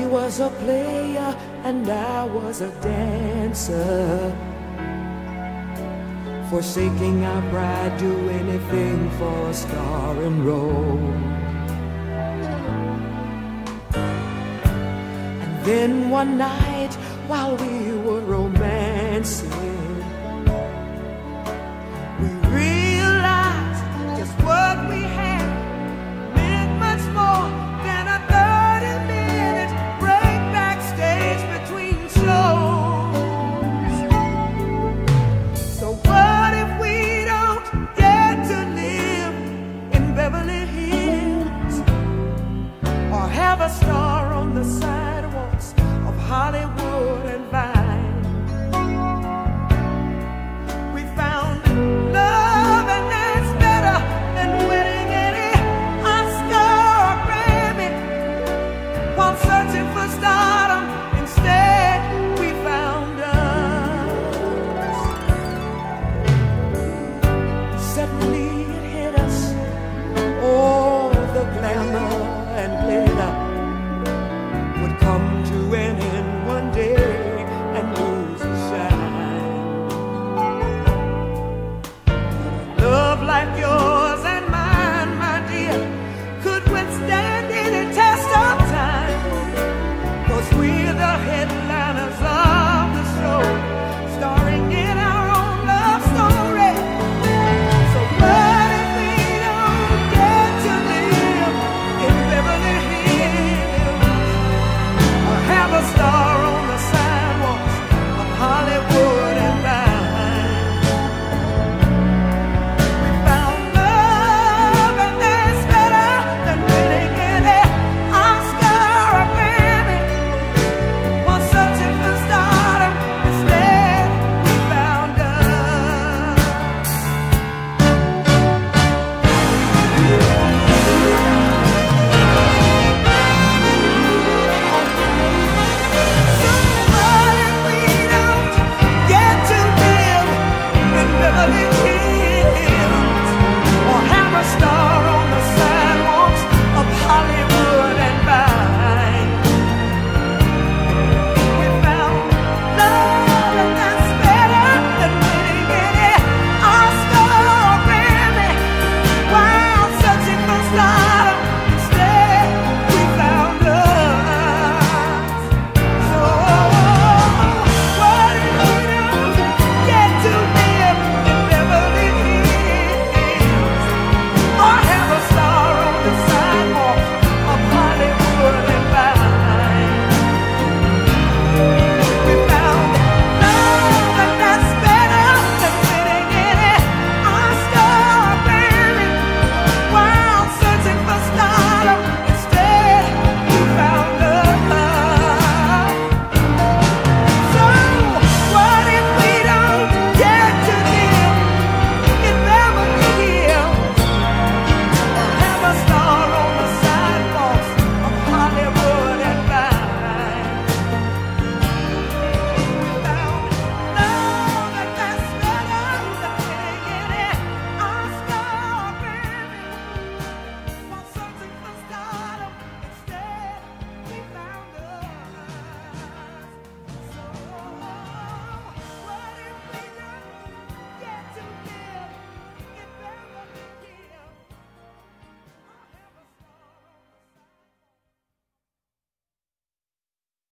was a player and I was a dancer, forsaking our pride, do anything for a starring role. And then one night while we were romancing, we realized just what we had meant much more than a 30-minute break backstage between shows. So what if we don't get to live in Beverly Hills or have a star